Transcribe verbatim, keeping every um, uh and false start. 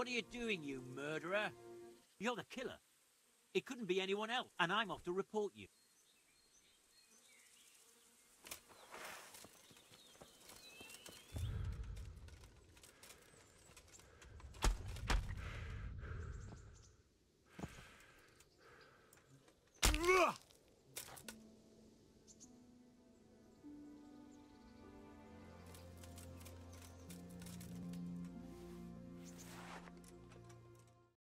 What are you doing, you murderer? You're the killer. It couldn't be anyone else, and I'm off to report you.